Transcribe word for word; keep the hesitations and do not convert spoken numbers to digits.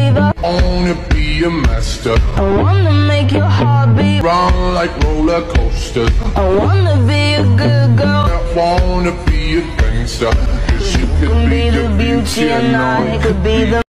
the I wanna be a master. I wanna make your heart beat. Run like roller coasters. I wanna be a good girl. I wanna be a gangster. 'Cause you could be the beauty and I could be the